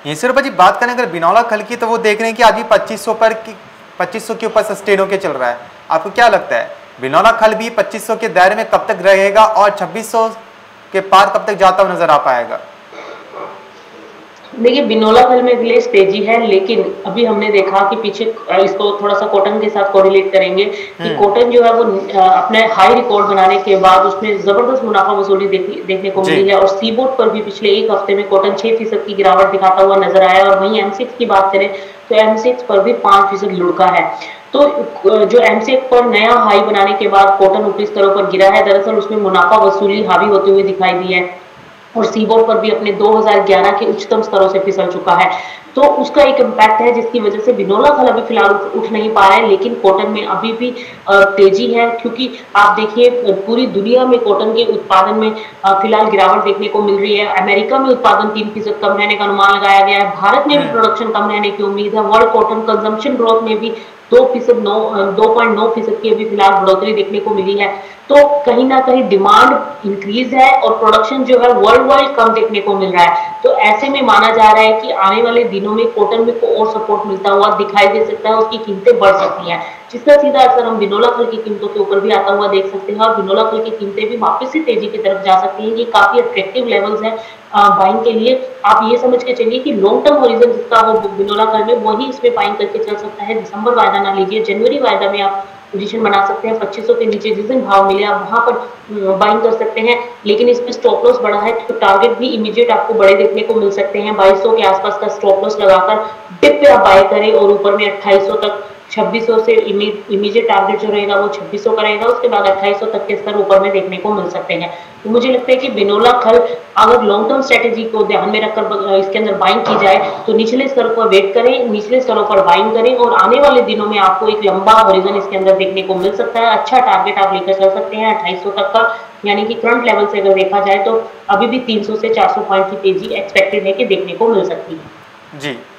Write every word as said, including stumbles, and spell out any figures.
ईश्वर जी बात करें अगर बिनौला खल की, तो वो देख रहे हैं कि आज भी पच्चीस सौ पर पच्चीस सौ के ऊपर सस्टेन होकर चल रहा है। आपको क्या लगता है बिनौला खल भी पच्चीस सौ के दायरे में कब तक रहेगा और छब्बीस सौ के पार कब तक जाता हुआ नजर आ पाएगा? देखिए, बिनौला खल में अगले तेजी है, लेकिन अभी हमने देखा कि पीछे इसको थोड़ा सा कॉटन के साथ कोरिलेट करेंगे कि कॉटन जो है वो अपने हाई रिकॉर्ड बनाने के बाद उसमें जबरदस्त मुनाफा वसूली देखने देखने को मिली है, और सीबोर्ड पर भी पिछले एक हफ्ते में कॉटन छह फीसद की गिरावट दिखाता हुआ नजर आया। और वहीं एमसेक्स की बात करें तो एमसेक्स पर भी पांच फीसद लुढ़का है। तो जो एमसेक्स पर नया हाई बनाने के बाद कॉटन ऊपरी स्तरों पर गिरा है, दरअसल उसमें मुनाफा वसूली हावी होते हुए दिखाई दी है, और सीबोर्ड पर भी अपने दो हज़ार ग्यारह के उच्चतम स्तरों से फिसल चुका है। तो उसका एक इम्पैक्ट है, जिसकी वजह से बिनौला खल अभी फिलहाल उठ नहीं पा रहा है, लेकिन कॉटन में अभी भी तेजी है, क्योंकि आप देखिए पूरी दुनिया में कॉटन के उत्पादन में फिलहाल गिरावट देखने को मिल रही है। अमेरिका में उत्पादन तीन फीसद कम रहने का अनुमान लगाया गया है, भारत में भी प्रोडक्शन कम रहने की उम्मीद है। वर्ल्ड कॉटन कंजम्पशन ग्रोथ में भी दो फीसद नौ दो पॉइंट नौ फीसद की अभी फिलहाल बढ़ोतरी देखने को मिली है। तो कहीं ना कहीं डिमांड इंक्रीज है और प्रोडक्शन जो है वर्ल्ड वाइड कम देखने को मिल रहा है। तो ऐसे में माना जा रहा है कि आने वाले दिनों में कॉटन में को और सपोर्ट मिलता हुआ दिखाई दे सकता है, उसकी कीमतें बढ़ सकती हैं, जिसका सीधा असर हम बिनौला खल की कीमतों के ऊपर भी आता हुआ देख सकते हैं, और बिनौला खल की कीमतें भी वापस से तेजी की तरफ जा सकती हैं। ये काफी अट्रैक्टिव लेवल्स हैं बाइंग के लिए। आप ये समझ के चलिए कि लॉन्ग टर्म होरिजन जिसका वो बिनौला खल में, वही इसमें बाइंग करके चल सकता है। दिसंबर वायदा ना लीजिए, जनवरी वायदा में आप पोजीशन बना सकते हैं। पच्चीस सौ के नीचे जिस दिन भाव मिले आप वहां पर बाइंग कर सकते हैं, लेकिन इसमें स्टॉप लॉस बड़ा है, तो टारगेट भी इमीडिएट आपको बड़े देखने को मिल सकते हैं। बाईस सौ के आसपास का स्टॉप लॉस लगाकर डिप पे आप बाय करें, और ऊपर में अट्ठाईस सौ तक, छब्बीस सौ से इमीडिएट टारगेट जो रहेगा वो छब्बीस सौ का रहेगा, उसके बाद अट्ठाईस सौ तक के स्तर ऊपर में देखने को मिल सकते हैं। तो मुझे लगता है कि बिनौला खल अगर लॉन्ग टर्म स्ट्रेटेजी को ध्यान में रखकर इसके अंदर बाइंग की जाए तो निचले स्तर पर वेट करें, निचले स्तरों पर बाइंग करें, और आने वाले दिनों में आपको एक लंबा होरिजन इसके अंदर देखने को मिल सकता है। अच्छा टारगेट आप लेकर चल सकते हैं अट्ठाईस सौ तक का, यानी कि करंट लेवल से अगर देखा जाए तो अभी भी तीन सौ से चार सौ पॉइंट की तेजी एक्सपेक्टेड है कि देखने को मिल सकती है। जी।